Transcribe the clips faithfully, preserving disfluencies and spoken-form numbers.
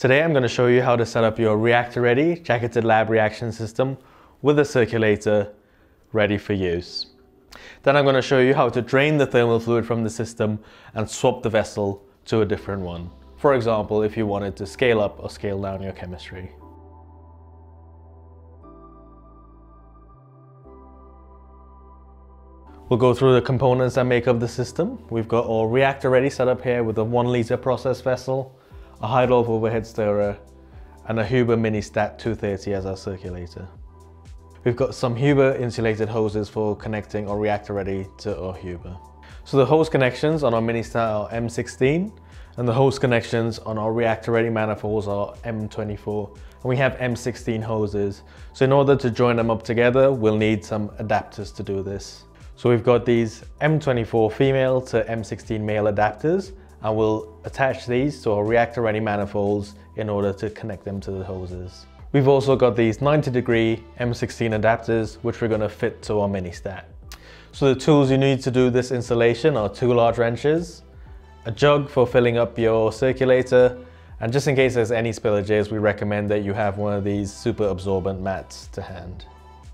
Today I'm going to show you how to set up your Reactor-Ready Jacketed Lab Reaction system with a circulator ready for use. Then I'm going to show you how to drain the thermal fluid from the system and swap the vessel to a different one. For example, if you wanted to scale up or scale down your chemistry. We'll go through the components that make up the system. We've got our Reactor-Ready set up here with a one litre process vessel, a high low overhead stirrer, and a Huber Mini-Stat two thirty as our circulator. We've got some Huber insulated hoses for connecting our Reactor-Ready to our Huber. So the hose connections on our Mini-Stat are M sixteen, and the hose connections on our Reactor-Ready manifolds are M twenty-four, and we have M sixteen hoses. So in order to join them up together, we'll need some adapters to do this. So we've got these M twenty-four female to M sixteen male adapters, and we'll attach these to our Reactor-Ready manifolds in order to connect them to the hoses. We've also got these ninety degree M sixteen adapters, which we're going to fit to our Mini-Stat. So the tools you need to do this installation are two large wrenches, a jug for filling up your circulator, and just in case there's any spillages, we recommend that you have one of these super absorbent mats to hand.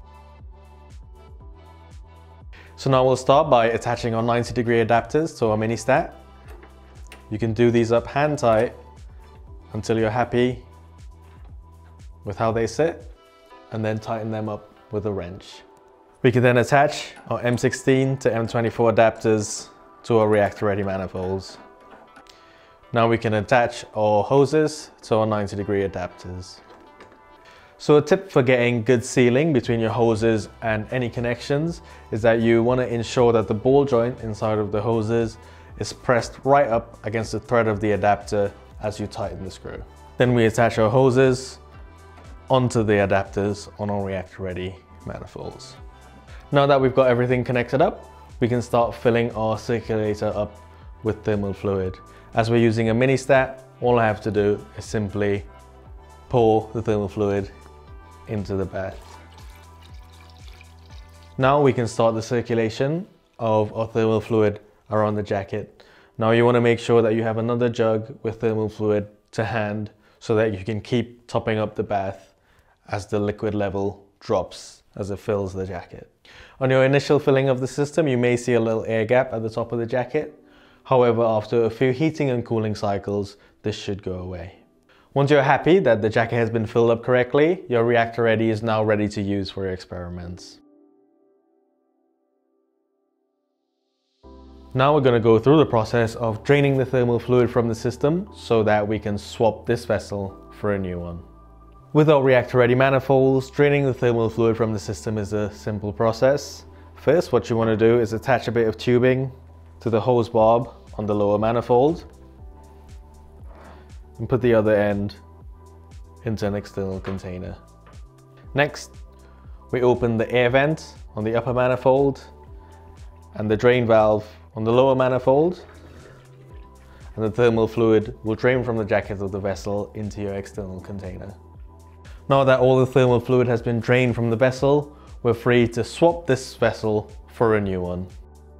So now we'll start by attaching our ninety degree adapters to our Mini-Stat. You can do these up hand tight until you're happy with how they sit, and then tighten them up with a wrench. We can then attach our M sixteen to M twenty-four adapters to our Reactor-Ready manifolds. Now we can attach our hoses to our ninety degree adapters. So a tip for getting good sealing between your hoses and any connections is that you want to ensure that the ball joint inside of the hoses is pressed right up against the thread of the adapter as you tighten the screw. Then we attach our hoses onto the adapters on our Reactor-Ready manifolds. Now that we've got everything connected up, we can start filling our circulator up with thermal fluid. As we're using a Mini-Stat, all I have to do is simply pour the thermal fluid into the bath. Now we can start the circulation of our thermal fluid around the jacket. Now you want to make sure that you have another jug with thermal fluid to hand so that you can keep topping up the bath as the liquid level drops as it fills the jacket. On your initial filling of the system, you may see a little air gap at the top of the jacket. However, after a few heating and cooling cycles, this should go away. Once you're happy that the jacket has been filled up correctly, your Reactor-Ready is now ready to use for your experiments. Now we're going to go through the process of draining the thermal fluid from the system so that we can swap this vessel for a new one. With our Reactor-Ready manifolds, draining the thermal fluid from the system is a simple process. First, what you want to do is attach a bit of tubing to the hose barb on the lower manifold and put the other end into an external container. Next, we open the air vent on the upper manifold and the drain valve on the lower manifold, and the thermal fluid will drain from the jacket of the vessel into your external container. Now that all the thermal fluid has been drained from the vessel, we're free to swap this vessel for a new one.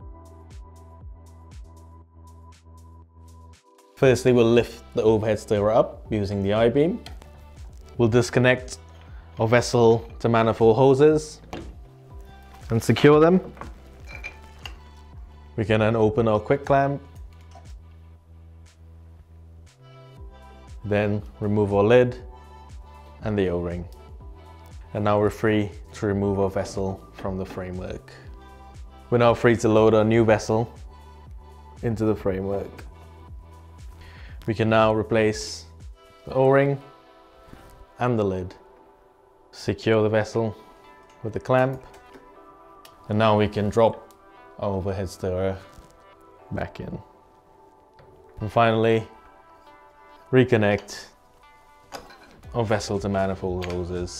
Firstly, we'll lift the overhead stirrer up using the I-beam. We'll disconnect our vessel to manifold hoses and secure them. We can then open our quick clamp, then remove our lid and the O-ring. And now we're free to remove our vessel from the framework. We're now free to load our new vessel into the framework. We can now replace the O-ring and the lid. Secure the vessel with the clamp, and now we can drop our overhead stirrer back in. And finally, reconnect our vessel to manifold hoses.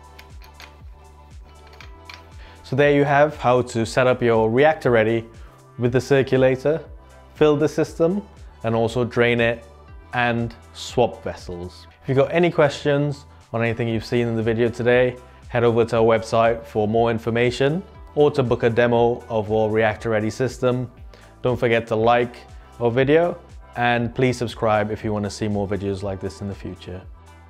So there you have how to set up your Reactor-Ready with the circulator, fill the system, and also drain it and swap vessels. If you've got any questions on anything you've seen in the video today, head over to our website for more information or to book a demo of our Reactor-Ready system. Don't forget to like our video and please subscribe if you want to see more videos like this in the future.